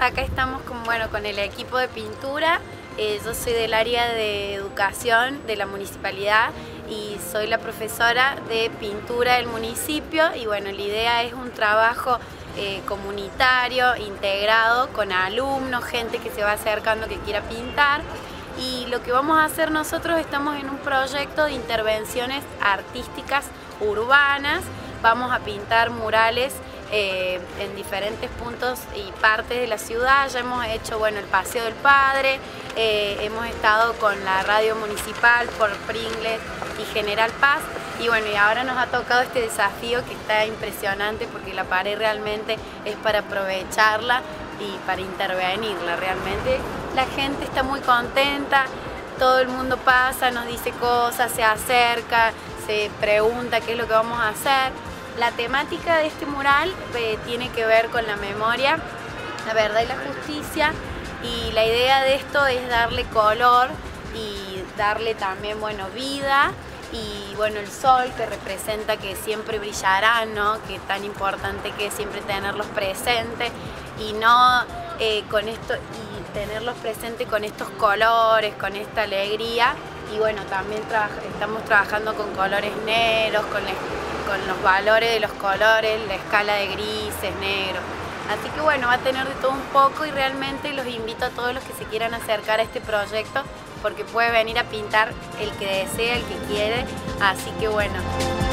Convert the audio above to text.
acá estamos con el equipo de pintura. Yo soy del área de educación de la municipalidad y soy la profesora de pintura del municipio y bueno, la idea es un trabajo comunitario, integrado, con alumnos, gente que se va acercando que quiera pintar. Y lo que vamos a hacer nosotros, estamos en un proyecto de intervenciones artísticas urbanas. Vamos a pintar murales en diferentes puntos y partes de la ciudad. Ya hemos hecho el Paseo del Padre, hemos estado con la radio municipal por Pringles y General Paz y y ahora nos ha tocado este desafío que está impresionante porque la pared realmente es para aprovecharla y para intervenirla. Realmente la gente está muy contenta, todo el mundo pasa, nos dice cosas, se acerca, se pregunta qué es lo que vamos a hacer. La temática de este mural tiene que ver con la memoria, la verdad y la justicia, y la idea de esto es darle color y darle también vida y el sol que representa que siempre brillarán, ¿no? Que es tan importante que siempre tenerlos presentes y no con esto y tenerlos presentes con estos colores, con esta alegría. Y también estamos trabajando con colores negros, con los valores de los colores, la escala de grises, negros. Así que va a tener de todo un poco y realmente los invito a todos los que se quieran acercar a este proyecto porque puede venir a pintar el que desea, el que quiere. Así que